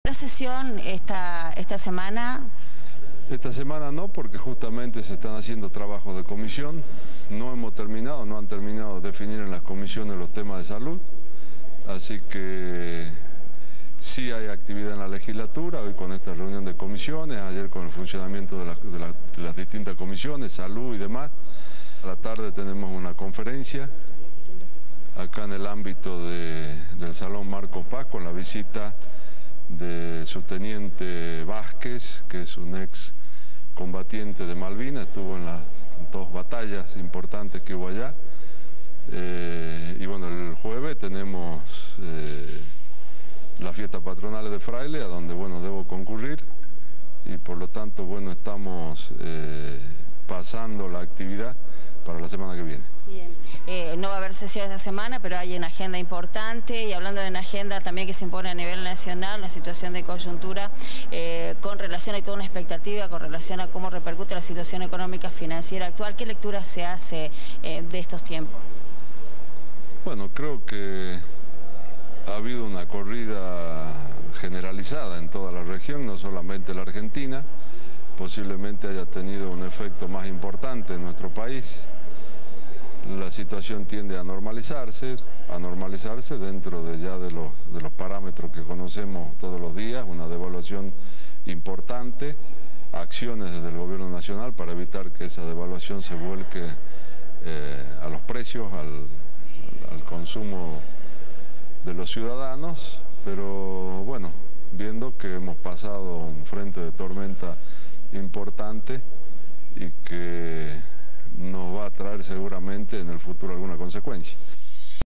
¿La sesión esta semana? Esta semana no, porque justamente se están haciendo trabajos de comisión. No han terminado de definir en las comisiones los temas de salud. Así que sí hay actividad en la legislatura, hoy con esta reunión de comisiones, ayer con el funcionamiento de las distintas comisiones, salud y demás. A la tarde tenemos una conferencia acá en el ámbito del Salón Marco Paz con la visita de subteniente Vázquez, que es un ex combatiente de Malvinas, estuvo en las dos batallas importantes que hubo allá. Y bueno, el jueves tenemos las fiestas patronales de Fraile, a donde bueno, debo concurrir, y por lo tanto bueno, estamos pasando la actividad para la semana que viene. Bien. No va a haber sesión esta semana, pero hay una agenda importante, y hablando de una agenda también que se impone a nivel nacional, una situación de coyuntura, con relación, hay toda una expectativa con relación a cómo repercute la situación económica financiera actual. ¿Qué lectura se hace de estos tiempos? Bueno, creo que ha habido una corrida generalizada en toda la región, no solamente la Argentina. Posiblemente haya tenido un efecto más importante en nuestro país. La situación tiende a normalizarse dentro de los parámetros que conocemos todos los días, una devaluación importante, acciones desde el gobierno nacional para evitar que esa devaluación se vuelque a los precios, al consumo de los ciudadanos, pero bueno, viendo que hemos pasado un frente de tormenta importante y que nos va a traer seguramente en el futuro alguna consecuencia.